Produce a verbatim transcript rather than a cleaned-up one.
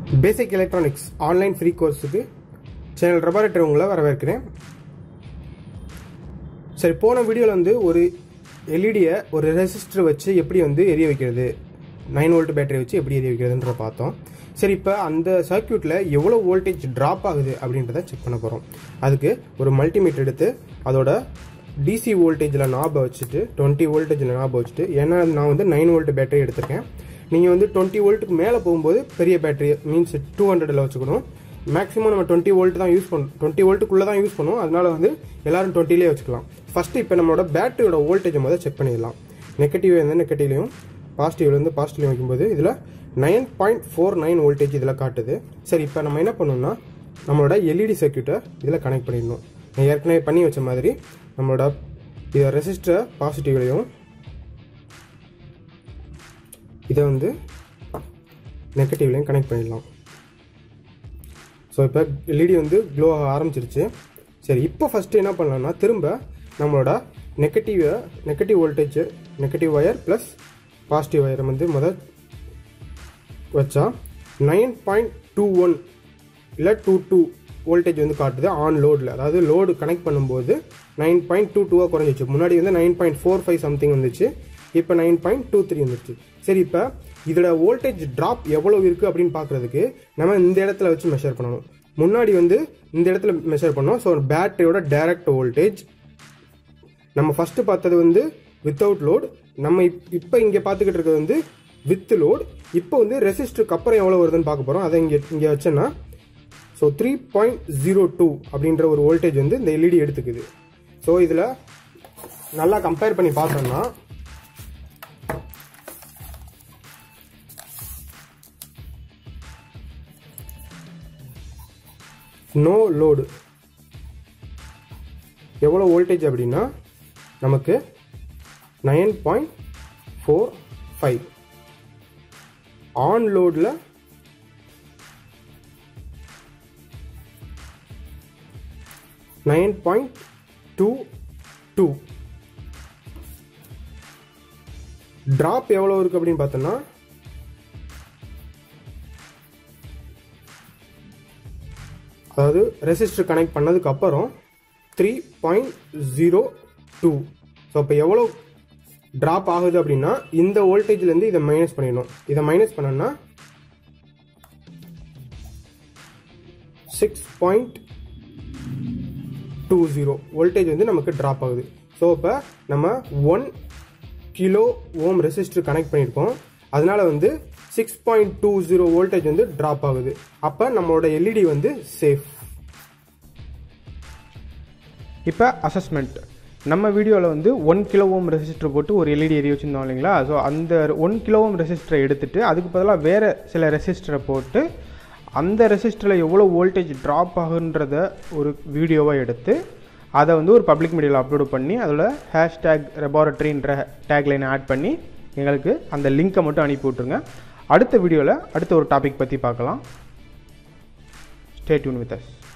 Basic Electronics online free course க்கு channel ரபாரேட்டர் உங்களை வரவேற்கிறேன். சரி, போன வீடியோல வந்து ஒரு L E D யை ஒரு ரெசிஸ்டர் வச்சு எப்படி வந்து எரிய வைக்கிறது, nine வோல்ட் பேட்டரி வச்சு எப்படி எரிய வைக்கிறதுன்ற பார்த்தோம். சரி, இப்போ அந்த சர்க்யூட்ல எவ்வளவு வோல்டேஜ் டிராப் ஆகுது அப்படின்றத செக் பண்ண போறோம். அதுக்கு ஒரு மல்டிமீட்டர் எடுத்து அதோட D C வோல்டேஜ்ல நாப வச்சுட்டு twenty வோல்டேஜ்ல நாப வச்சுட்டு, ஏன்னா நான் வந்து nine வோல்ட் பேட்டரி எடுத்துர்க்கேன். நீங்க வந்து twenty வோல்ட்டுக்கு மேல போகும்போது பெரிய பேட்டரி மீன்ஸ் two hundred ல வச்சுக்கணும். மேக்ஸிமம் நம்ம twenty வோல்ட் தான் யூஸ் பண்ணோம், twenty வோல்ட்டுக்குள்ள தான் யூஸ் பண்ணுவோம். அதனால வந்து எல்லாரும் twenty லயே வச்சுக்கலாம். ஃபர்ஸ்ட் இப்போ நம்மளோட பேட்டரியோட வோல்டேஜ் முதல்ல செக் பண்ணிடலாம். நெகட்டிவ் வந்து நெகட்டிவ்லயும் பாசிட்டிவ்ல இருந்து பாசிட்டிவ்ல வைக்கும்போது இதுல nine point four nine voltage இதுல காட்டுது. சரி, இப்போ நம்ம என்ன பண்ணணும்னா நம்மளோட L E D சர்க்யூட்டை இதுல கனெக்ட் பண்ணிடணும். நான் ஏற்கனவே பண்ணி வச்ச மாதிரி நம்மளோட இத ரெசிஸ்டர் பாசிட்டிவ்லயும் இதை வந்து நெகட்டிவ்லையும் கனெக்ட் பண்ணிடலாம். ஸோ இப்போ L E D வந்து க்ளோ ஆக ஆரம்பிச்சிருச்சு. சரி, இப்போ ஃபஸ்ட்டு என்ன பண்ணலாம்னா திரும்ப நம்மளோட negative negative voltage negative wire plus positive ஒயரை வந்து முதல் வச்சா நைன் பாயிண்ட் டூ ஒன் இல்லை டூ டூ வோல்டேஜ் வந்து காட்டுது ஆன் லோடில். அதாவது லோடு கனெக்ட் பண்ணும்போது நைன் பாயிண்ட் டூ டூவாக குறைஞ்சிச்சு. முன்னாடி வந்து nine point four five something வந்துச்சு, இப்போ நைன் பாயிண்ட் டூ த்ரீ வந்துச்சு. சரி, இப்போ இதோட வோல்டேஜ் ட்ராப் எவ்வளோ இருக்குது அப்படின்னு பார்க்குறதுக்கு நம்ம இந்த இடத்துல வச்சு மெஷர் பண்ணணும். முன்னாடி வந்து இந்த இடத்துல மெஷர் பண்ணோம். ஸோ பேட்டரியோட டைரக்ட் வோல்டேஜ் நம்ம ஃபஸ்ட்டு பார்த்தது வந்து வித்தவுட் லோட், நம்ம இப்போ இங்கே பார்த்துக்கிட்டு இருக்கிறது வந்து வித் லோட். இப்போ வந்து ரெசிஸ்டருக்கு அப்புறம் எவ்வளோ வருதுன்னு பார்க்க போகிறோம். அதை இங்கே இங்கே வச்சேன்னா so three point zero two அப்படின்ற ஒரு வோல்டேஜ் வந்து இந்த L E D எடுத்துக்குது. ஸோ இதில் நல்லா கம்பேர் பண்ணி பார்த்தோம்னா நோ லோடு எவ்வளோ வோல்டேஜ் அப்படின்னா நமக்கு nine point four five, on லோடில் nine point two two. Drop எவ்வளோ இருக்கு அப்படின்னு பார்த்தோம்னா அதாவது ரெசிஸ்டர் கனெக்ட் பண்ணதுக்கு அப்புறம் three point zero two. So இப்போ எவ்வளோ ட்ராப் ஆகுது அப்படின்னா இந்த வோல்டேஜ்லேருந்து இதை மைனஸ் பண்ணிடணும். இதை மைனஸ் பண்ணோம்னா six point two zero voltage வந்து நமக்கு ட்ராப் ஆகுது. ஸோ இப்போ நம்ம one kilo ohm resistor connect பண்ணியிருக்கோம், அதனால வந்து six point two zero voltage வந்து ட்ராப் ஆகுது. அப்போ நம்மளோட L E D வந்து சேஃப். இப்போ அசஸ்மெண்ட் நம்ம வீடியோவில் வந்து ஒன் கிலோ ஓம் ரெசிஸ்டர் போட்டு ஒரு L E D எரிய வச்சுருந்தோம் இல்லைங்களா. ஸோ அந்த ஒன் கிலோ ஓம் ரெசிஸ்டரை எடுத்துட்டு அதுக்கு பதிலாக வேறு சில ரெசிஸ்டரை போட்டு அந்த ரெசிஸ்டரில் எவ்வளோ வோல்டேஜ் ட்ராப் ஆகுன்றத ஒரு வீடியோவாக எடுத்து அதை வந்து ஒரு பப்ளிக் மீடியாவில் அப்லோடு பண்ணி அதில் ஹேஷ்டேக் ரெபார்ட்டரின்ற டேக்லைனை ஆட் பண்ணி எங்களுக்கு அந்த லிங்க்கை மட்டும் அனுப்பி விட்ருங்க. அடுத்த வீடியோவில் அடுத்த ஒரு டாபிக் பற்றி பார்க்கலாம். Stay tune with as.